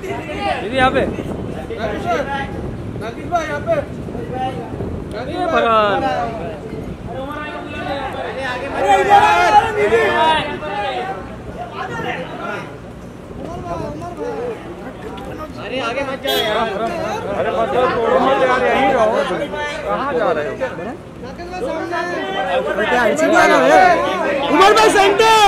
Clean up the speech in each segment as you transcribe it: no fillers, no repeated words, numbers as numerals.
दीदी यहाँ पे भाई यहाँ पे भगवान अरे आगे मत जाओ यार। अरे मत यार, यहीं रहो। कहाँ जा रहे हो? उमर भाई सेंटर।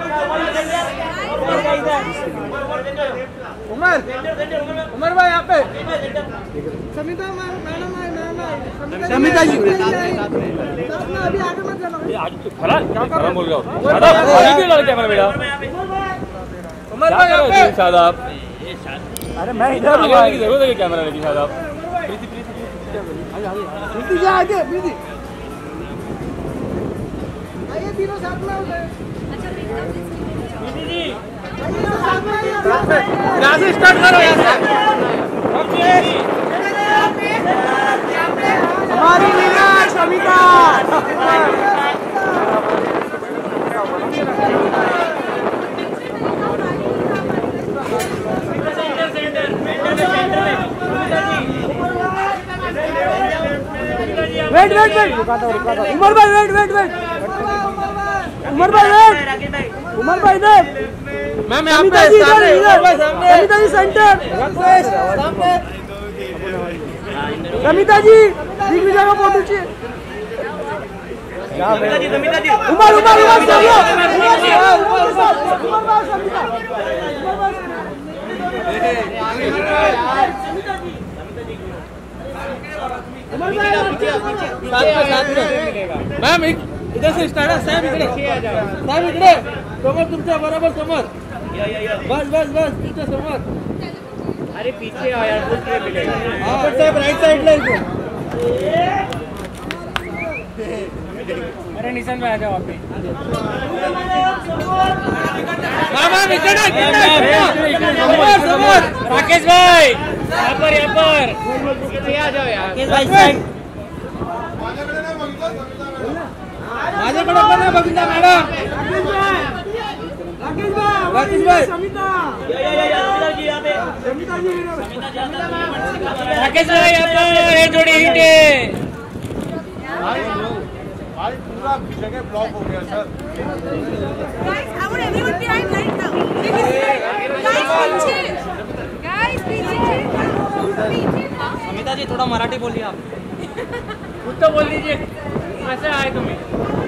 उमर भाई यहाँ पे। समिता मैडम समिता जी अभी आगे मत जाना। आज तो खड़ा क्या कर बोल रहे हो? कैमरा बेटा उमर भाई यहाँ पे। शादाब अरे मैं इधर हूँ की जरूरत है कैमरा लेके। शादाब प्रीति जा आगे प्रीति आइए तीनों साथ में हो गए। अच्छा प्रीति जी यहाँ से स्टार्ट करो। हमारी लीला समिता वेट उमर भाई वेट उमर भाई देख मैम यहाँ पे समिता जी सेंटर सामने समिता जी दिग्विजय का फोटो चाहिए। समिता जी उमर मैम इधर से स्टार्ट है। साहब इकडे समोर तुमच्या बरोबर समोर। बस तुमच्या समोर। अरे पीछे आओ यार। साहब राइट साइड ला इकडे। अरे निशान में आ जाओ आप भी। मैम इकडे समोर राकेश भाई यहाँ पर पीछे आ जाओ यार। राकेश भाई साइड माझ्याकडे पण आहे बघितला मॅडम। राकेश भाई राकेश भाई यहाँ पर ये जोड़ी हिट है। आज पूरा जगह ब्लॉक हो गया sir. Guys, I want everyone behind right now. Guys, पीछे। समिता जी थोड़ा मराठी बोलिए आप। खुद तो बोल दीजिए कैसे आए तुम्हें।